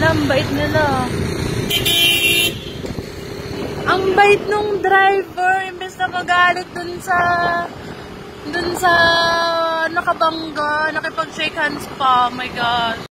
Ang bait nila. Ang bait nung driver. Imbes na magalit dun sa nakabangga. Nakipag-shake hands pa. Oh my God.